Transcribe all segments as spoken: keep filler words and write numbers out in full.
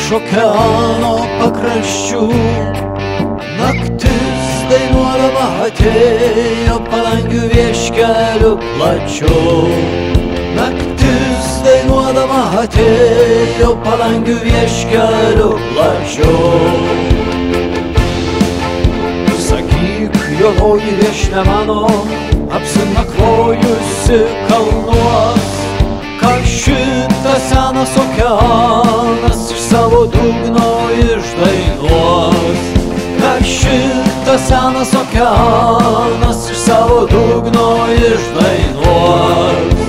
Iš okeano pakraščių naktis dainuodama atėjo palangių vieškelių plačių. Naktis dainuodama atėjo palangių vieškelių plačių. Sakyk, jovoji viešne mano, apsinakvojusi kalnuos, ką šitas senas okeanas iš savo dugno išdainuos. Ką šitas senas okeanas iš savo dugno išdainuos.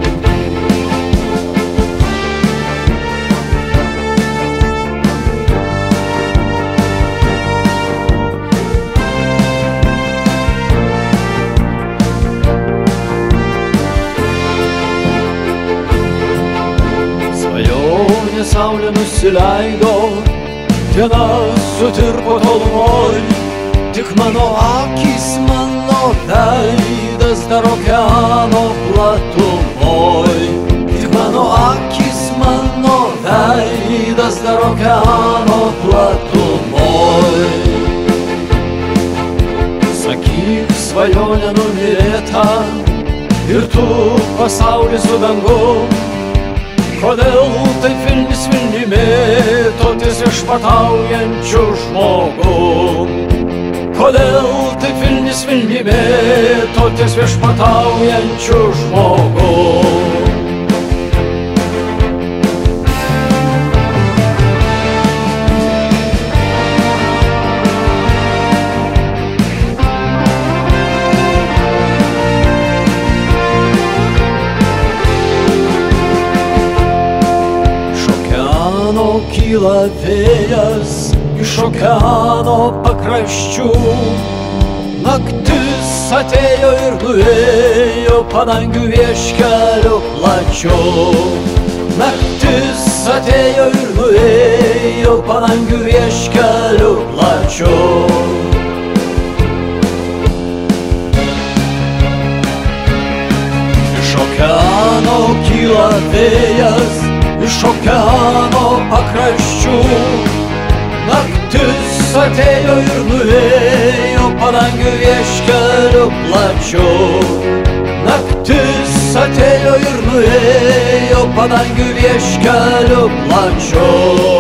Saulė nusileido, diena sutirpo tolumoj, tik mano akys, mano veidas dar okeano platumoj. Tik mano akys, mano veidas dar okeano platumoj. Sakyk, svajonė numylėta ir tu pasaulis su dangum, kodėl taip vilnis vilni mėtotis išmataujančių žmogum? Kodėl taip vilnis vilni mėtotis išmataujančių žmogum? Kyla vėjas iš okeano pakraščių, naktis atėjo ir nuėjo padangių vieškelių plačių. Naktis atėjo ir nuėjo padangių vieškelių plačių. Iš okeano kyla vėjas iš okeano pakraščių, naktis atėjo ir nuėjo padangių vieškelių plačių. Naktis atėjo ir nuėjo padangių vieškelių plačių.